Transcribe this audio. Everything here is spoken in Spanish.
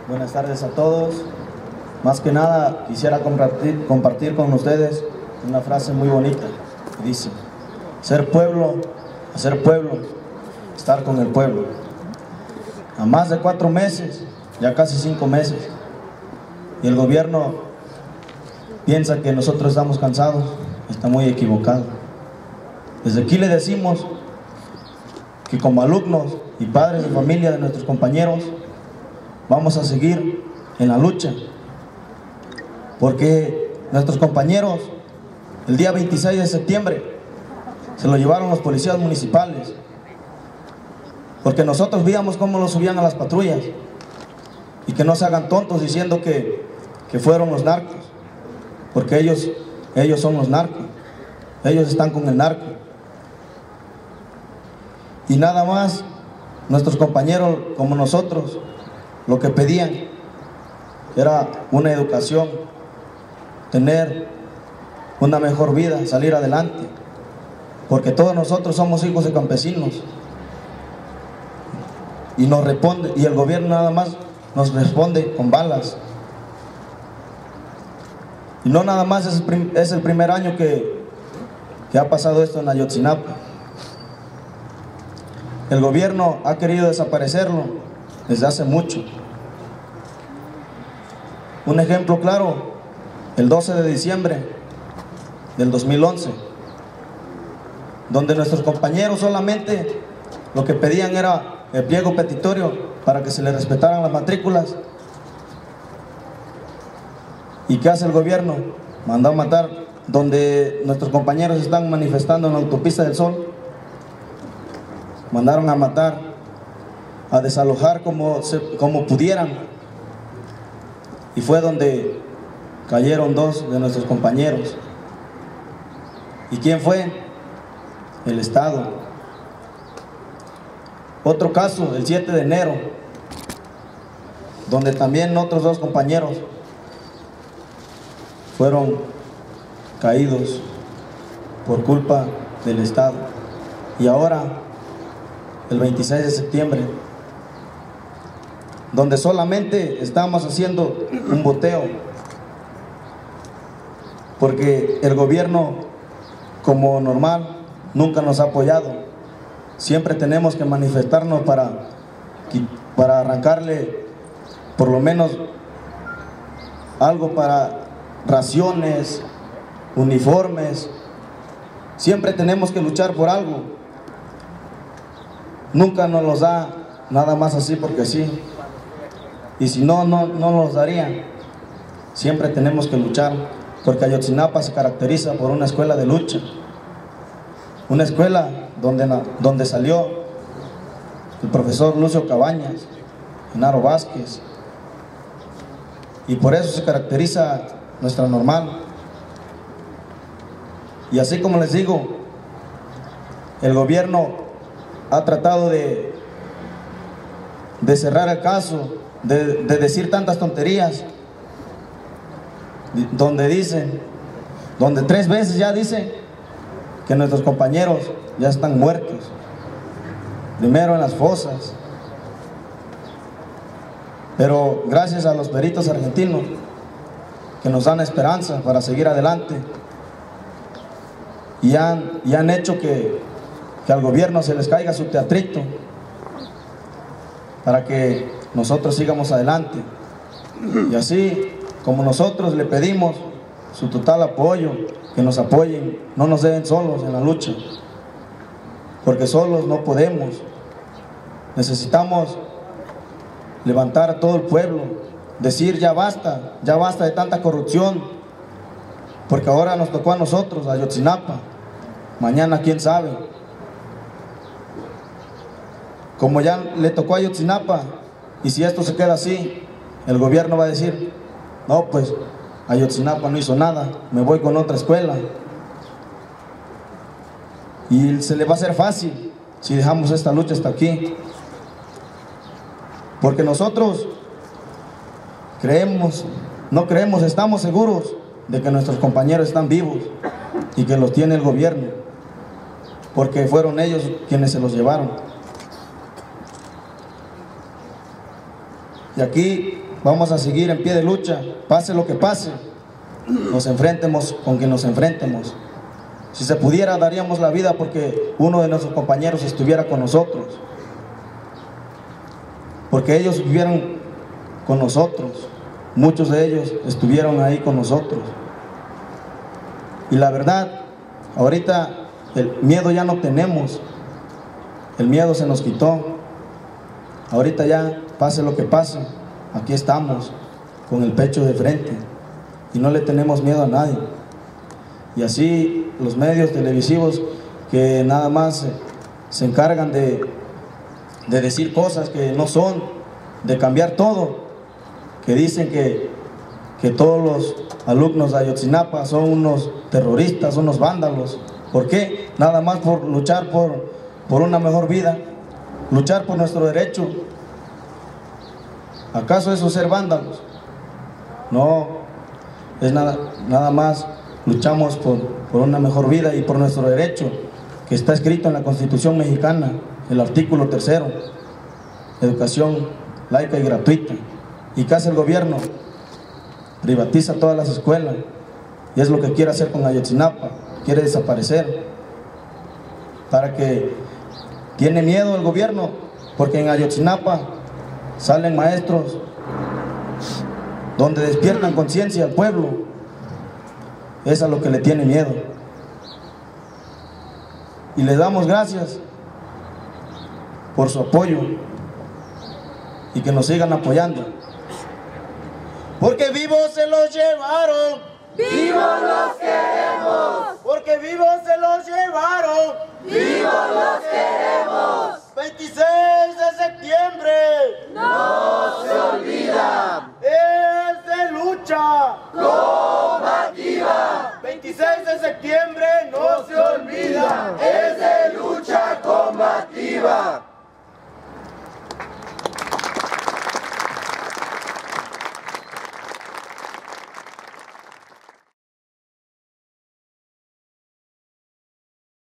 Buenas tardes a todos. Más que nada quisiera compartir con ustedes una frase muy bonita que dice: ser pueblo, hacer pueblo, estar con el pueblo. A más de 4 meses, ya casi 5 meses, y el gobierno piensa que nosotros estamos cansados. Está muy equivocado. Desde aquí le decimos que como alumnos y padres de familia de nuestros compañeros vamos a seguir en la lucha, porque nuestros compañeros el día 26 de septiembre se lo llevaron los policías municipales, porque nosotros víamos cómo los subían a las patrullas. Y que no se hagan tontos diciendo que fueron los narcos, porque ellos son los narcos, ellos están con el narco. Y nada más, nuestros compañeros como nosotros, lo que pedían era una educación, tener una mejor vida, salir adelante, porque todos nosotros somos hijos de campesinos. Y nos responde, y el gobierno nada más nos responde con balas. Y no nada más es el primer año que ha pasado esto en Ayotzinapa. El gobierno ha querido desaparecerlo desde hace mucho. Un ejemplo claro, el 12 de diciembre del 2011, donde nuestros compañeros solamente lo que pedían era el pliego petitorio para que se les respetaran las matrículas. ¿Y qué hace el gobierno? Mandó a matar donde nuestros compañeros están manifestando en la autopista del Sol. Mandaron a matar, a desalojar como pudieran, y fue donde cayeron 2 de nuestros compañeros. ¿Y quién fue? El Estado. Otro caso, el 7 de enero, donde también otros 2 compañeros fueron caídos por culpa del Estado. Y ahora, el 26 de septiembre, donde solamente estamos haciendo un boteo, porque el gobierno, como normal, nunca nos ha apoyado. Siempre tenemos que manifestarnos para arrancarle por lo menos algo para raciones, uniformes. Siempre tenemos que luchar por algo. Nunca nos los da nada más así porque sí. Y si no nos darían. Siempre tenemos que luchar, porque Ayotzinapa se caracteriza por una escuela de lucha. Una escuela donde salió el profesor Lucio Cabañas, Genaro Vázquez. Y por eso se caracteriza nuestra normal. Y así como les digo, el gobierno ha tratado de cerrar el caso, de decir tantas tonterías, donde 3 veces ya dicen que nuestros compañeros ya están muertos. Primero en las fosas, pero gracias a los peritos argentinos que nos dan esperanza para seguir adelante, y han hecho que al gobierno se les caiga su teatrito para que nosotros sigamos adelante. Y así como nosotros le pedimos su total apoyo, que nos apoyen, no nos dejen solos en la lucha, porque solos no podemos. Necesitamos levantar a todo el pueblo, decir ya basta de tanta corrupción, porque ahora nos tocó a nosotros, a Ayotzinapa, mañana quién sabe. Como ya le tocó a Ayotzinapa, y si esto se queda así, el gobierno va a decir: no, pues Ayotzinapa no hizo nada, me voy con otra escuela. Y se le va a hacer fácil si dejamos esta lucha hasta aquí, porque nosotros estamos seguros de que nuestros compañeros están vivos y que los tiene el gobierno, porque fueron ellos quienes se los llevaron. Y aquí vamos a seguir en pie de lucha, pase lo que pase, nos enfrentemos con quien nos enfrentemos. Si se pudiera, daríamos la vida porque uno de nuestros compañeros estuviera con nosotros, porque ellos vivieron con nosotros, muchos de ellos estuvieron ahí con nosotros. Y la verdad, ahorita el miedo ya no tenemos, el miedo se nos quitó. Ahorita ya, pase lo que pase, aquí estamos con el pecho de frente y no le tenemos miedo a nadie. Y así los medios televisivos que nada más se encargan de decir cosas que no son, de cambiar todo, que dicen que todos los alumnos de Ayotzinapa son unos terroristas, son unos vándalos. ¿Por qué? Nada más por luchar por una mejor vida, luchar por nuestro derecho. ¿Acaso eso es ser vándalos? No, es nada más luchamos por una mejor vida y por nuestro derecho, que está escrito en la Constitución mexicana, el artículo 3, educación laica y gratuita. ¿Y qué hace el gobierno? Privatiza todas las escuelas, y es lo que quiere hacer con Ayotzinapa, quiere desaparecer. Para que tiene miedo el gobierno, porque en Ayotzinapa salen maestros donde despiertan conciencia al pueblo. Es a lo que le tiene miedo. Y le damos gracias por su apoyo y que nos sigan apoyando. Porque vivos se los llevaron, ¡vivos los queremos! porque vivos se los llevaron.